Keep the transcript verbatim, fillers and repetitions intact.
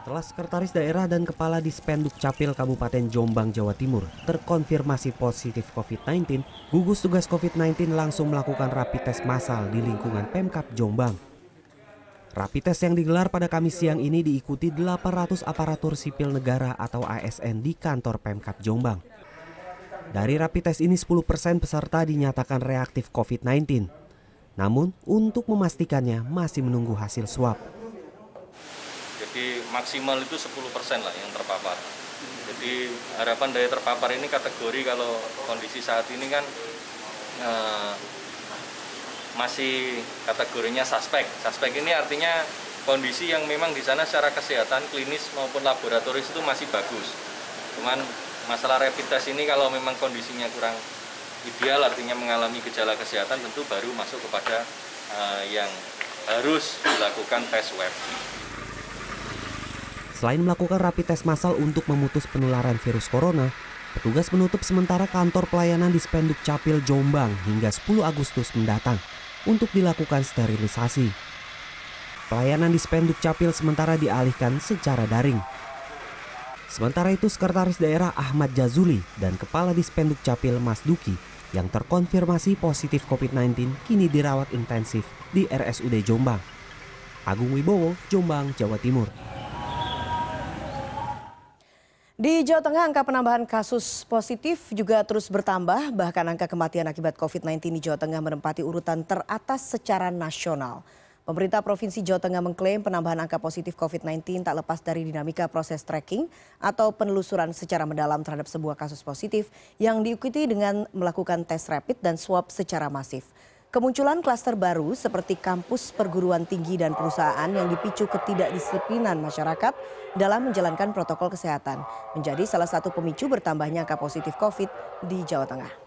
Setelah Sekretaris Daerah dan Kepala Dispenduk Capil Kabupaten Jombang, Jawa Timur terkonfirmasi positif covid sembilan belas, gugus tugas covid sembilan belas langsung melakukan rapid test massal di lingkungan Pemkab Jombang. Rapid test yang digelar pada Kamis siang ini diikuti delapan ratus aparatur sipil negara atau A S N di kantor Pemkab Jombang. Dari rapid test ini sepuluh persen peserta dinyatakan reaktif covid sembilan belas. Namun untuk memastikannya masih menunggu hasil swab. Jadi maksimal itu sepuluh persen lah yang terpapar. Jadi harapan dari terpapar ini kategori kalau kondisi saat ini kan eh, masih kategorinya suspek. Suspek ini artinya kondisi yang memang di sana secara kesehatan klinis maupun laboratoris itu masih bagus. Cuman masalah rapid test ini kalau memang kondisinya kurang ideal, artinya mengalami gejala kesehatan, tentu baru masuk kepada uh, yang harus dilakukan tes swab. Selain melakukan rapid test massal untuk memutus penularan virus corona, petugas menutup sementara kantor pelayanan Dispenduk Capil Jombang hingga sepuluh Agustus mendatang untuk dilakukan sterilisasi. Pelayanan Dispenduk Capil sementara dialihkan secara daring. Sementara itu, Sekretaris Daerah Ahmad Jazuli dan Kepala Dispenduk Capil Mas Duki yang terkonfirmasi positif covid sembilan belas kini dirawat intensif di R S U D Jombang. Agung Wibowo, Jombang, Jawa Timur. Di Jawa Tengah, angka penambahan kasus positif juga terus bertambah, bahkan angka kematian akibat covid sembilan belas di Jawa Tengah menempati urutan teratas secara nasional. Pemerintah Provinsi Jawa Tengah mengklaim penambahan angka positif covid sembilan belas tak lepas dari dinamika proses tracking atau penelusuran secara mendalam terhadap sebuah kasus positif yang diikuti dengan melakukan tes rapid dan swab secara masif. Kemunculan klaster baru seperti kampus, perguruan tinggi, dan perusahaan yang dipicu ketidakdisiplinan masyarakat dalam menjalankan protokol kesehatan menjadi salah satu pemicu bertambahnya angka positif COVID di Jawa Tengah.